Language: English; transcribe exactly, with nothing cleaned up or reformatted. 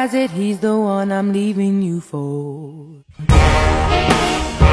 realize it, he's the one I'm leaving you for.